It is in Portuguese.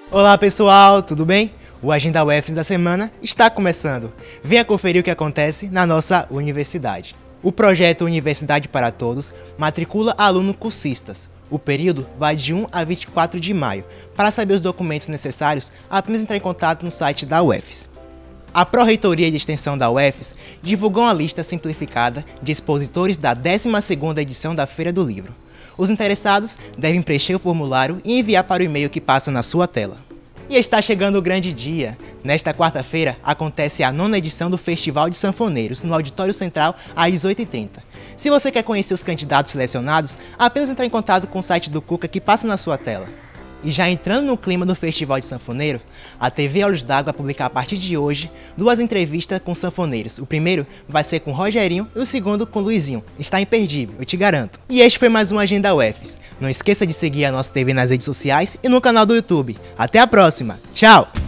Olá pessoal, tudo bem? O Agenda UFES da semana está começando. Venha conferir o que acontece na nossa universidade. O projeto Universidade para Todos matricula alunos cursistas. O período vai de 1 a 24 de maio. Para saber os documentos necessários, apenas entrar em contato no site da UFES. A Pró-Reitoria de Extensão da UFES divulgou uma lista simplificada de expositores da 12ª edição da Feira do Livro. Os interessados devem preencher o formulário e enviar para o e-mail que passa na sua tela. E está chegando o grande dia. Nesta quarta-feira acontece a 9ª edição do Festival de Sanfoneiros, no Auditório Central, às 18h30. Se você quer conhecer os candidatos selecionados, apenas entrar em contato com o site do Cuca que passa na sua tela. E já entrando no clima do Festival de Sanfoneiro, a TV Olhos d'Água vai publicar a partir de hoje 2 entrevistas com sanfoneiros. O primeiro vai ser com Rogerinho e o segundo com Luizinho. Está imperdível, eu te garanto. E este foi mais um Agenda UFES. Não esqueça de seguir a nossa TV nas redes sociais e no canal do YouTube. Até a próxima. Tchau!